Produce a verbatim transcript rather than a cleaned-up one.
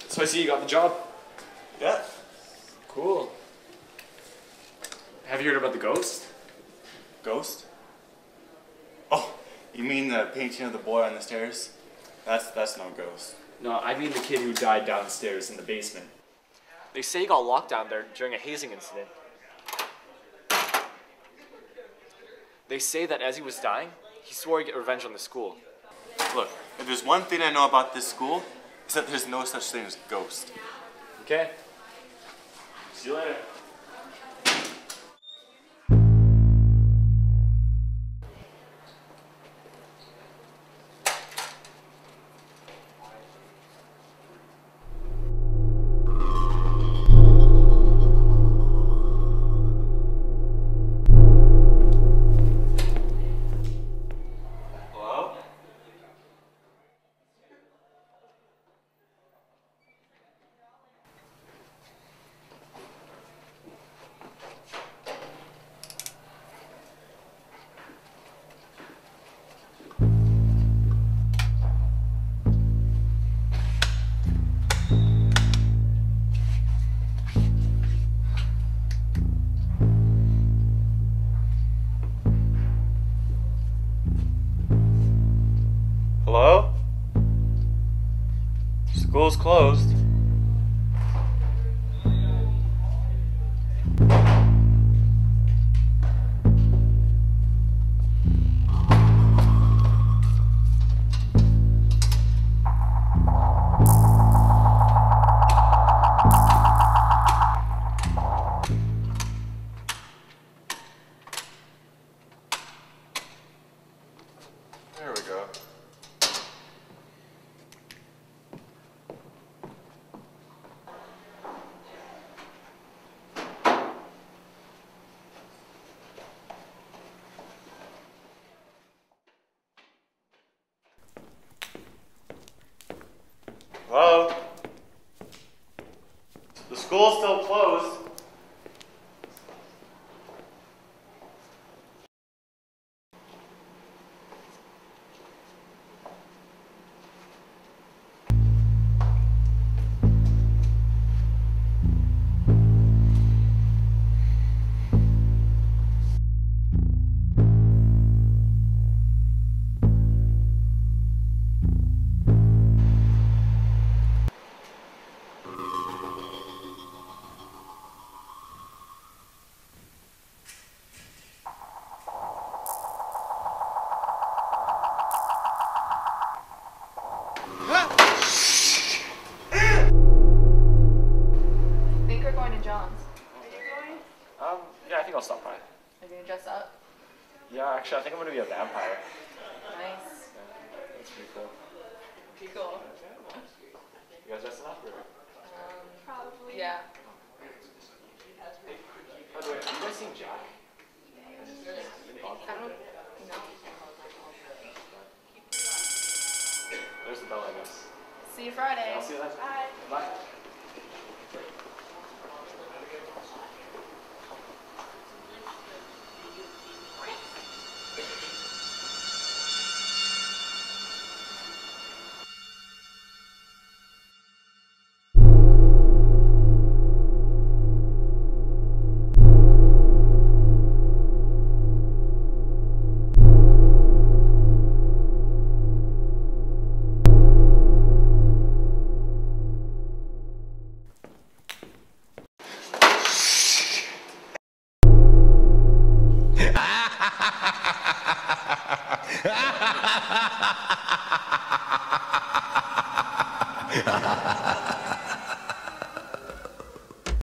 So I see you got the job. Yeah. Cool. Have you heard about the ghost? Ghost? Oh, you mean the painting of the boy on the stairs? That's that's no ghost. No, I mean the kid who died downstairs in the basement. They say he got locked down there during a hazing incident. They say that as he was dying, he swore he'd get revenge on the school. Look, if there's one thing I know about this school, it's that there's no such thing as ghost. Okay. See you later. Hello? Hello? School's closed. There we go. Hello? The school's still closed. Um, yeah, I think I'll stop by. Are you gonna dress up? Yeah, actually, I think I'm gonna be a vampire. Nice. Yeah, that's pretty cool. Pretty cool. You guys dressing up or? Um, probably. Yeah. By the way, have you guys seen Jack? I don't know. There's the bell, I guess. See you Friday. I'll see you then. Bye. Bye. Ha ha ha ha ha!